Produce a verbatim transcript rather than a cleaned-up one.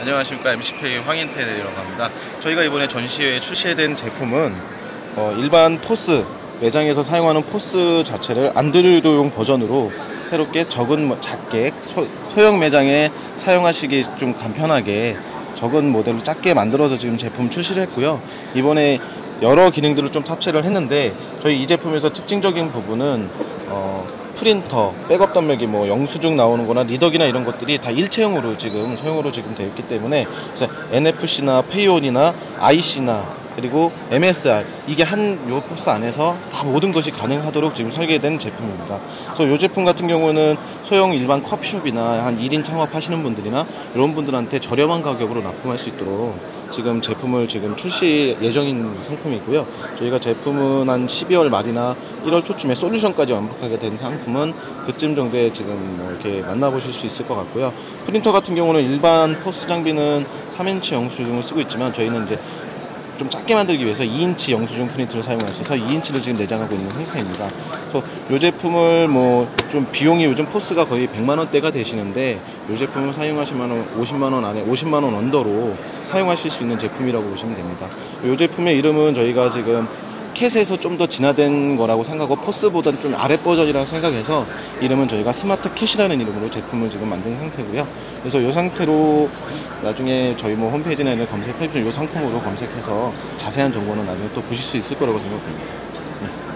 안녕하십니까. 엠씨케이 황인텔이라고 합니다. 저희가 이번에 전시회에 출시된 제품은 어, 일반 포스 매장에서 사용하는 포스 자체를 안드로이드용 버전으로 새롭게 적은 작게 소, 소형 매장에 사용하시기 좀 간편하게 적은 모델로 작게 만들어서 지금 제품 출시를 했고요. 이번에 여러 기능들을 좀 탑재를 했는데, 저희 이 제품에서 특징적인 부분은 어, 프린터, 백업 단말기, 뭐 영수증 나오는 거나 리더기나 이런 것들이 다 일체형으로 지금 소형으로 지금 되어 있기 때문에, 그래서 엔에프씨나 페이온이나 아이씨나 그리고 엠에스알, 이게 한 요 포스 안에서 다 모든 것이 가능하도록 지금 설계된 제품입니다. 그래서 이 제품 같은 경우는 소형 일반 커피숍이나 한 일 인 창업하시는 분들이나 이런 분들한테 저렴한 가격으로 납품할 수 있도록 지금 제품을 지금 출시 예정인 상품이고요. 저희가 제품은 한 십이월 말이나 일월 초쯤에 솔루션까지 완벽하게 된 상품은 그쯤 정도에 지금 뭐 이렇게 만나보실 수 있을 것 같고요. 프린터 같은 경우는 일반 포스 장비는 삼 인치 영수증을 쓰고 있지만, 저희는 이제 좀 작게 만들기 위해서 이 인치 영수증 프린트를 사용하셔서 이 인치를 지금 내장하고 있는 상태입니다. 그래서 이 제품을 뭐 좀 비용이 요즘 포스가 거의 백만 원대가 되시는데, 이 제품을 사용하시면 오십만 원 안에 오십만 원 언더로 사용하실 수 있는 제품이라고 보시면 됩니다. 이 제품의 이름은 저희가 지금 캣에서 좀 더 진화된 거라고 생각하고, 포스보다는 좀 아래 버전이라고 생각해서 이름은 저희가 스마트 캣이라는 이름으로 제품을 지금 만든 상태고요. 그래서 이 상태로 나중에 저희 뭐 홈페이지나 이런 검색해주면 이 상품으로 검색해서 자세한 정보는 나중에 또 보실 수 있을 거라고 생각됩니다. 네.